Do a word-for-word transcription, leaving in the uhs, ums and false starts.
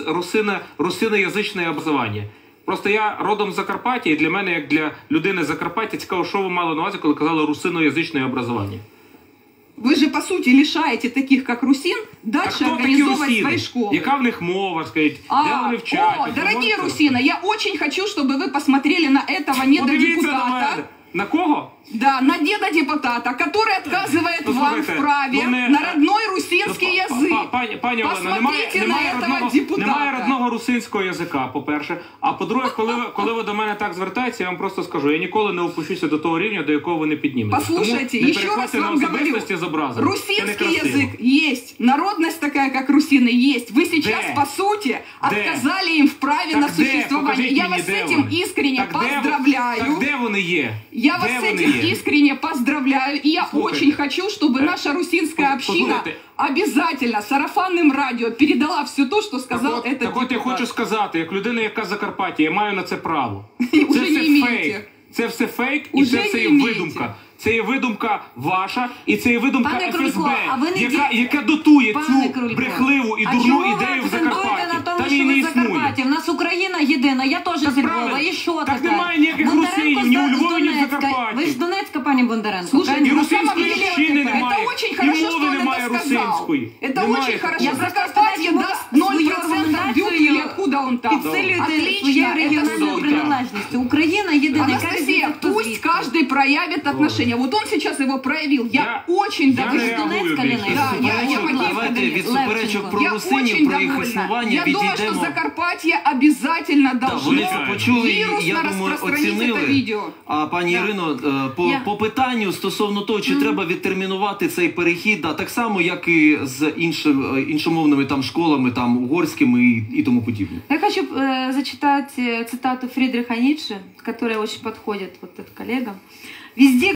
русина, русиноязичне образування. Просто я родом з Закарпаття, і для мене, як для людини з Закарпаття, цікаво, що ви мали на увазі, коли казали русиноязичне образування. Вы же, по сути, лишаете таких, как русин, дальше организовывать свои школы. Яка в них мова, скажіть, а, де вони вчать? О, дорогие русины, я очень хочу, чтобы вы посмотрели на этого недодепутата. На кого? Да, на деда депутата, который отказывает ну, вам в праве ну, не, на родной русинский ну, язык. Пані, пані Олена, немає, немає, родного, немає родного русинського язика, по-перше. А по-друге, коли, коли ви до мене так звертаєтеся, я вам просто скажу, я ніколи не опущуся до того рівня, до якого ви не піднімете. Послушайте, Тому еще раз вам говорю, русинский язык есть, народность такая, как русины, есть. Вы сейчас, де? по сути, де? отказали им в праве так на существование. Я вас с этим вони? искренне так поздравляю. Так де вони є? Я де вас с этим є? искренне поздравляю. И я Слушайте. очень хочу, чтобы наша русинская община обязательно сарафанным радио передала все то, что сказал так этот Так от я хочу сказати, як людина, яка з Закарпаття, я маю на це право. Це все фейк. Це все фейк і це все є видумка. Це є видумка ваша, і це є видумка Пане еф ес Крулько, бе, а ви не яка, ді- яка дотує Пане цю Крулько, брехливу і а дурну чому ви ідею в акцентуєте Закарпатті. на тому, Там що її ви не в існує. Закарпатті? В нас Україна єдина, я теж зі Львова, і що Так таке? немає ніяких Бондаренко русинів, ні у з Львові, ні в Донецька. Закарпатті. Ви ж з Донецька, пані Бондаренко. Слушайте, І на русинської самом деле, общини это немає, очень і хорошо, мови что он немає это сказал. русинської. Это Немає очень хорошо. Я Закарпатье просто даст свою ноль процентов аргументацію дюки, откуда он там. Підсилюєте своєю регіональною приналежністю. Україна єдина. Анастасия, пусть каждый проявит отношение. Вот он сейчас его проявил. Я, я очень довольна. Ви ж з Донецька, Ліна? Да, я, я Давайте від суперечок про я русинів, про їх довольна. існування Я думаю, відійдемо. що Закарпаття обов'язково должно Ви почули, вірусно я думаю, розпространити це відео. А пані Да. Ірино, по, Я... по питанню стосовно того, чи mm. треба відтермінувати цей перехід, да, так само, як і з іншим, іншомовними там школами, там угорськими і, і тому подібне. Я хочу э, зачитать цитату Фридриха Ницше, которая очень подходит вот этот коллегам. Везде